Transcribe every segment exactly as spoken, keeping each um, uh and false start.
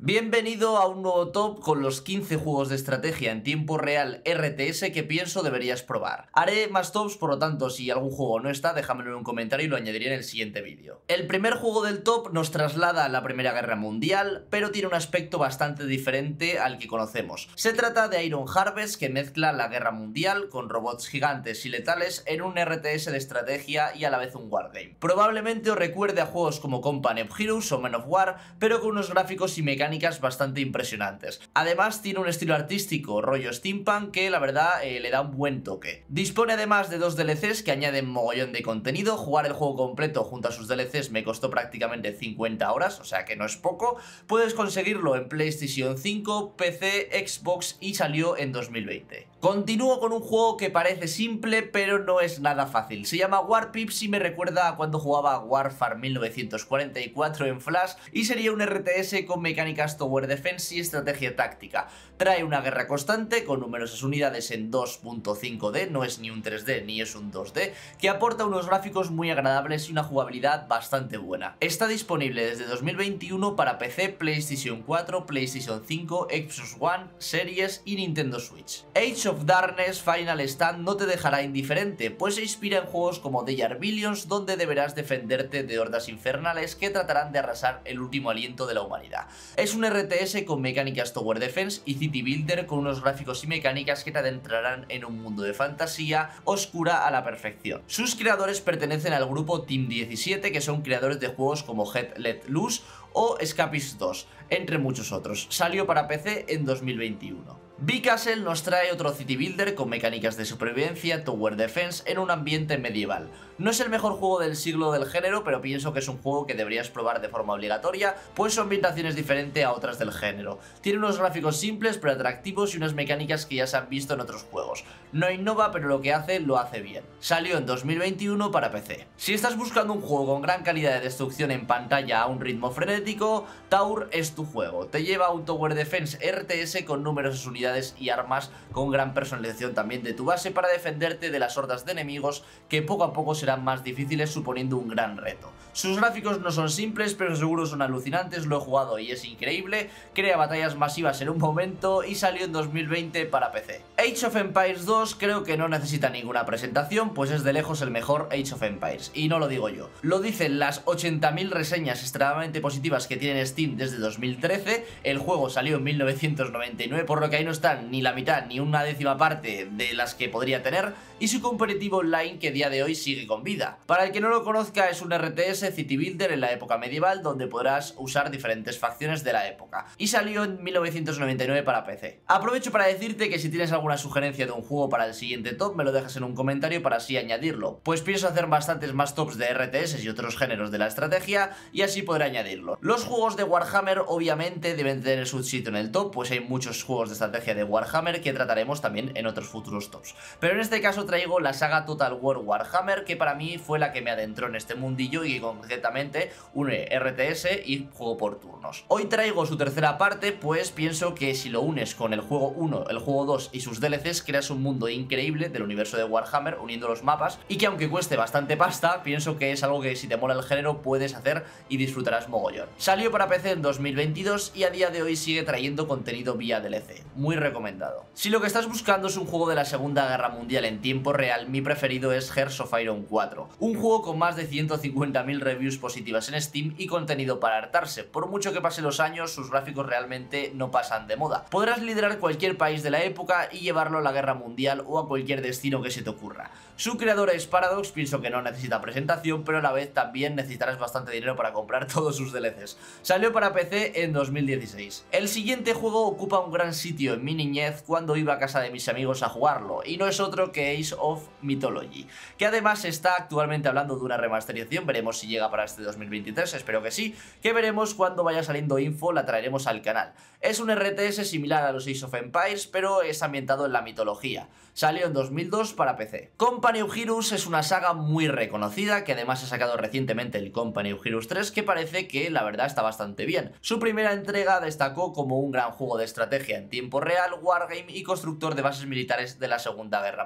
Bienvenido a un nuevo top con los quince juegos de estrategia en tiempo real R T S que pienso deberías probar. Haré más tops, por lo tanto, si algún juego no está, déjamelo en un comentario y lo añadiré en el siguiente vídeo. El primer juego del top nos traslada a la Primera Guerra Mundial, pero tiene un aspecto bastante diferente al que conocemos. Se trata de Iron Harvest, que mezcla la Guerra Mundial con robots gigantes y letales en un R T S de estrategia y a la vez un wargame. Probablemente os recuerde a juegos como Company of Heroes o Men of War, pero con unos gráficos y mecánicas bastante impresionantes. Además tiene un estilo artístico rollo steampunk que la verdad eh, le da un buen toque. Dispone además de dos D L Cs que añaden mogollón de contenido. Jugar el juego completo junto a sus D L Cs me costó prácticamente cincuenta horas, o sea que no es poco. Puedes conseguirlo en PlayStation cinco, P C, Xbox y salió en dos mil veinte. Continúo con un juego que parece simple pero no es nada fácil. Se llama War Pips y me recuerda a cuando jugaba a Warfare mil novecientos cuarenta y cuatro en Flash, y sería un R T S con mecánicas Tower Defense y estrategia táctica. Trae una guerra constante con numerosas unidades en dos punto cinco D, no es ni un tres D ni es un dos D, que aporta unos gráficos muy agradables y una jugabilidad bastante buena. Está disponible desde dos mil veintiuno para P C, PlayStation cuatro, PlayStation cinco, Xbox One, Series y Nintendo Switch. Age of Darkness Final Stand no te dejará indiferente, pues se inspira en juegos como They Are Billions, donde deberás defenderte de hordas infernales que tratarán de arrasar el último aliento de la humanidad. Es un R T S con mecánicas Tower Defense y City Builder con unos gráficos y mecánicas que te adentrarán en un mundo de fantasía oscura a la perfección. Sus creadores pertenecen al grupo Team diecisiete, que son creadores de juegos como Head Let Loose o Escapist dos, entre muchos otros. Salió para P C en dos mil veintiuno. V-Castle nos trae otro City Builder con mecánicas de supervivencia, Tower Defense en un ambiente medieval. No es el mejor juego del siglo del género, pero pienso que es un juego que deberías probar de forma obligatoria, pues su ambientación es diferente a otras del género. Tiene unos gráficos simples pero atractivos y unas mecánicas que ya se han visto en otros juegos. No innova, pero lo que hace, lo hace bien. Salió en dos mil veintiuno para P C. Si estás buscando un juego con gran calidad de destrucción en pantalla a un ritmo frenético, Tower es tu juego. Te lleva a un Tower Defense R T S con numerosas unidades y armas con gran personalización también de tu base para defenderte de las hordas de enemigos que poco a poco serán más difíciles, suponiendo un gran reto. Sus gráficos no son simples, pero seguro son alucinantes. Lo he jugado y es increíble. Crea batallas masivas en un momento y salió en dos mil veinte para P C. Age of Empires dos creo que no necesita ninguna presentación, pues es de lejos el mejor Age of Empires, y no lo digo yo, lo dicen las ochenta mil reseñas extremadamente positivas que tiene Steam desde dos mil trece. El juego salió en mil novecientos noventa y nueve, por lo que ahí no están ni la mitad ni una décima parte de las que podría tener, y su competitivo online que a día de hoy sigue con vida. Para el que no lo conozca, es un R T S City Builder en la época medieval donde podrás usar diferentes facciones de la época, y salió en mil novecientos noventa y nueve para P C. Aprovecho para decirte que si tienes alguna sugerencia de un juego para el siguiente top, me lo dejas en un comentario para así añadirlo, pues pienso hacer bastantes más tops de R T S y otros géneros de la estrategia y así podré añadirlo. Los juegos de Warhammer obviamente deben tener su sitio en el top, pues hay muchos juegos de estrategia de Warhammer que trataremos también en otros futuros tops, pero en este caso traigo la saga Total War Warhammer, que para mí fue la que me adentró en este mundillo y que concretamente une R T S y juego por turnos. Hoy traigo su tercera parte, pues pienso que si lo unes con el juego uno, el juego dos y sus D L Cs, creas un mundo increíble del universo de Warhammer uniendo los mapas, y que aunque cueste bastante pasta, pienso que es algo que si te mola el género puedes hacer y disfrutarás mogollón. Salió para P C en dos mil veintidós y a día de hoy sigue trayendo contenido vía D L C, muy recomendado. Si lo que estás buscando es un juego de la Segunda Guerra Mundial en tiempo real, mi preferido es Hearts of Iron cuatro, un juego con más de ciento cincuenta mil reviews positivas en Steam y contenido para hartarse. Por mucho que pasen los años, sus gráficos realmente no pasan de moda. Podrás liderar cualquier país de la época y llevarlo a la guerra mundial o a cualquier destino que se te ocurra. Su creador es Paradox, pienso que no necesita presentación, pero a la vez también necesitarás bastante dinero para comprar todos sus D L Cs. Salió para P C en dos mil dieciséis. El siguiente juego ocupa un gran sitio en mi niñez cuando iba a casa de mis amigos a jugarlo, y no es otro que Age of Mythology, que además está actualmente hablando de una remasterización. Veremos si llega para este dos mil veintitrés, espero que sí, que veremos cuando vaya saliendo info, la traeremos al canal. Es un R T S similar a los Age of Empires, pero es ambientado en la mitología. Salió en dos mil dos para P C. Company of Heroes es una saga muy reconocida, que además ha sacado recientemente el Company of Heroes tres, que parece que la verdad está bastante bien. Su primera entrega destacó como un gran juego de estrategia en tiempo real, wargame y constructor de bases militares de la Segunda Guerra Mundial.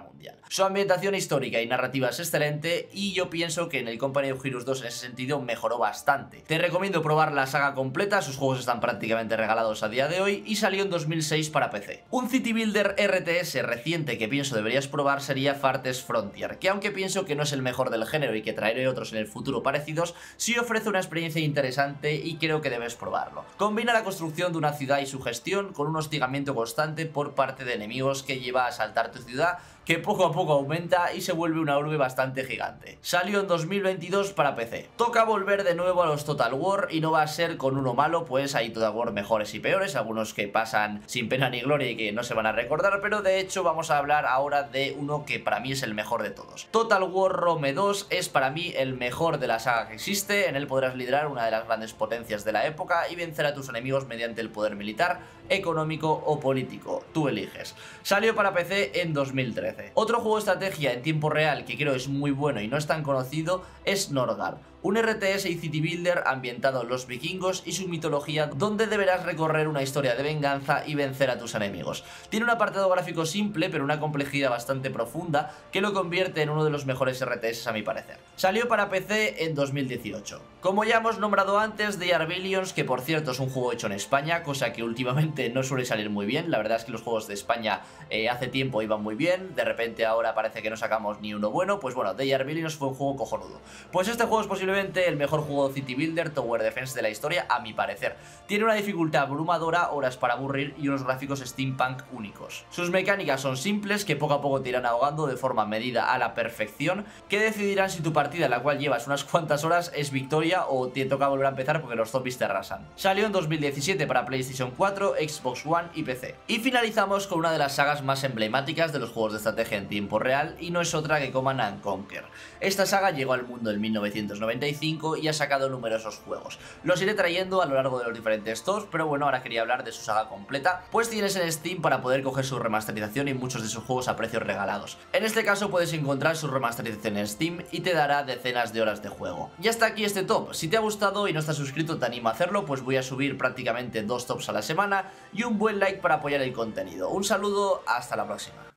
Su ambientación histórica y narrativa es excelente y yo pienso que en el Company of Heroes dos en ese sentido mejoró bastante. Te recomiendo probar la saga completa, sus juegos están prácticamente regalados a día de hoy y salió en dos mil seis para P C. Un City Builder R T S reciente que pienso deberías probar sería Far Test Frontier, que aunque pienso que no es el mejor del género y que traeré otros en el futuro parecidos, sí ofrece una experiencia interesante y creo que debes probarlo. Combina la construcción de una ciudad y su gestión con un hostigamiento constante por parte de enemigos que lleva a asaltar tu ciudad, que poco a poco aumenta y se vuelve una urbe bastante gigante. Salió en dos mil veintidós para P C. Toca volver de nuevo a los Total War y no va a ser con uno malo, pues hay Total War mejores y peores, algunos que pasan sin pena ni gloria y que no se van a recordar, pero de hecho vamos a hablar ahora de uno que para mí es el mejor de todos. Total War Rome dos es para mí el mejor de la saga que existe, en él podrás liderar una de las grandes potencias de la época y vencer a tus enemigos mediante el poder militar, económico o político, tú eliges. Salió para P C en dos mil trece. Otro juego de estrategia en tiempo real que creo es muy bueno y no es tan conocido es Norgard, un R T S y City Builder ambientado en los vikingos y su mitología, donde deberás recorrer una historia de venganza y vencer a tus enemigos. Tiene un apartado gráfico simple pero una complejidad bastante profunda que lo convierte en uno de los mejores R T S a mi parecer. Salió para P C en dos mil dieciocho. Como ya hemos nombrado antes, The Arbillions, que por cierto es un juego hecho en España, cosa que últimamente no suele salir muy bien. La verdad es que los juegos de España eh, hace tiempo iban muy bien, de repente ahora parece que no sacamos ni uno bueno. Pues bueno, The Arbillions fue un juego cojonudo. Pues este juego es posiblemente el mejor juego de City Builder Tower Defense de la historia a mi parecer. Tiene una dificultad abrumadora, horas para aburrir y unos gráficos steampunk únicos. Sus mecánicas son simples que poco a poco te irán ahogando de forma medida a la perfección, que decidirán si tu partida en la cual llevas unas cuantas horas es victoria o te toca volver a empezar porque los zombies te arrasan. Salió en dos mil diecisiete para PlayStation cuatro, Xbox One y P C. Y finalizamos con una de las sagas más emblemáticas de los juegos de estrategia en tiempo real y no es otra que Command and Conquer. Esta saga llegó al mundo en mil novecientos noventa y cinco y ha sacado numerosos juegos. Los iré trayendo a lo largo de los diferentes stores, pero bueno, ahora quería hablar de su saga completa, pues tienes en Steam para poder coger su remasterización y muchos de sus juegos a precios regalados. En este caso puedes encontrar su remasterización en Steam y te dará decenas de horas de juego. Y hasta aquí este top. Si te ha gustado y no estás suscrito te animo a hacerlo, pues voy a subir prácticamente dos tops a la semana y un buen like para apoyar el contenido. Un saludo, hasta la próxima.